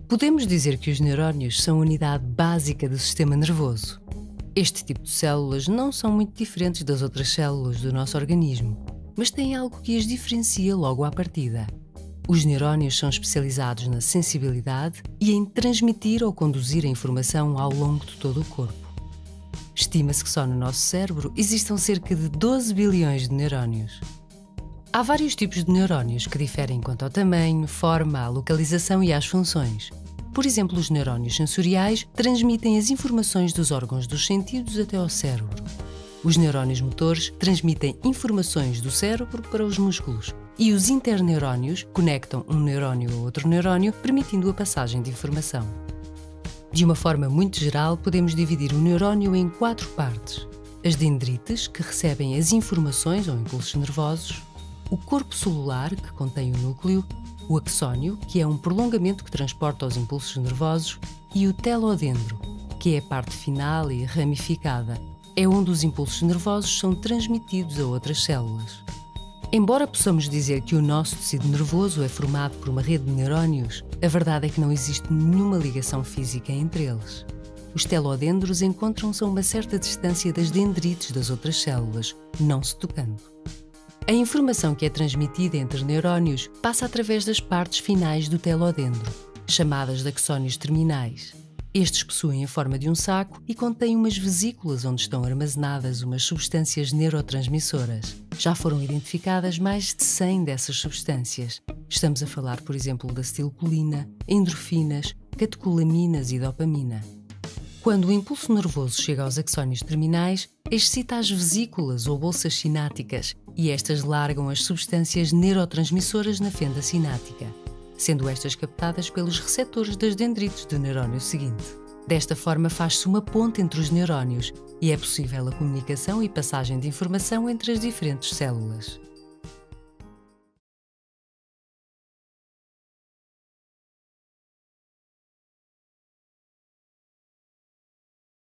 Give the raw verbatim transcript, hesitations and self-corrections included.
Podemos dizer que os neurónios são a unidade básica do sistema nervoso. Este tipo de células não são muito diferentes das outras células do nosso organismo, mas têm algo que as diferencia logo à partida. Os neurónios são especializados na sensibilidade e em transmitir ou conduzir a informação ao longo de todo o corpo. Estima-se que só no nosso cérebro existam cerca de doze bilhões de neurónios. Há vários tipos de neurónios que diferem quanto ao tamanho, forma, à localização e às funções. Por exemplo, os neurónios sensoriais transmitem as informações dos órgãos dos sentidos até ao cérebro. Os neurónios motores transmitem informações do cérebro para os músculos. E os interneurónios conectam um neurónio a outro neurónio, permitindo a passagem de informação. De uma forma muito geral, podemos dividir o neurónio em quatro partes: as dendrites, que recebem as informações ou impulsos nervosos, o corpo celular, que contém o núcleo, o axónio, que é um prolongamento que transporta os impulsos nervosos, e o telodendro, que é a parte final e ramificada, é onde os impulsos nervosos são transmitidos a outras células. Embora possamos dizer que o nosso tecido nervoso é formado por uma rede de neurónios, a verdade é que não existe nenhuma ligação física entre eles. Os telodendros encontram-se a uma certa distância das dendrites das outras células, não se tocando. A informação que é transmitida entre neurónios passa através das partes finais do telodendro, chamadas de axónios terminais. Estes possuem a forma de um saco e contêm umas vesículas onde estão armazenadas umas substâncias neurotransmissoras. Já foram identificadas mais de cem dessas substâncias. Estamos a falar, por exemplo, da acetilcolina, endorfinas, catecolaminas e dopamina. Quando o impulso nervoso chega aos axónios terminais, excita as vesículas ou bolsas sinápticas e estas largam as substâncias neurotransmissoras na fenda sináptica, sendo estas captadas pelos receptores das dendrites do neurónio seguinte. Desta forma faz-se uma ponte entre os neurónios e é possível a comunicação e passagem de informação entre as diferentes células.